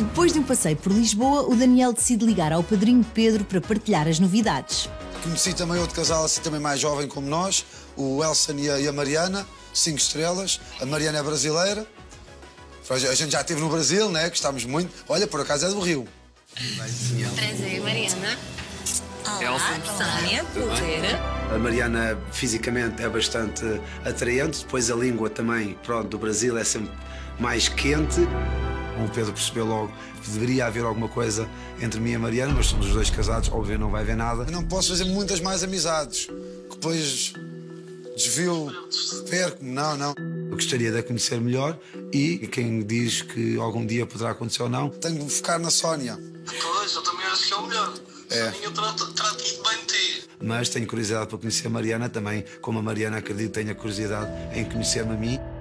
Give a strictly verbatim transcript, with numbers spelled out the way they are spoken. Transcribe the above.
Depois de um passeio por Lisboa, o Daniel decide ligar ao padrinho Pedro para partilhar as novidades. Conheci também outro casal assim também mais jovem como nós, o Elson e a, e a Mariana, cinco estrelas. A Mariana é brasileira. A gente já esteve no Brasil, né? Gostámos muito. Olha, por acaso é do Rio. Prazer, Mariana. Olá, Elson. Sónia, prazer. A Mariana fisicamente é bastante atraente, depois a língua também, pronto, do Brasil é sempre mais quente. O Pedro percebeu logo que deveria haver alguma coisa entre mim e a Mariana, mas somos os dois casados, óbvio não vai haver nada. Eu não posso fazer muitas mais amizades, que depois desvio, perco-me, não, não. Eu gostaria de a conhecer melhor e quem diz que algum dia poderá acontecer ou não. Tenho de focar na Sónia. Pois, eu também acho que é o melhor. É. Soninha trata- trata-te bem de ti. Mas tenho curiosidade para conhecer a Mariana também, como a Mariana acredito tenha curiosidade em conhecer-me a mim.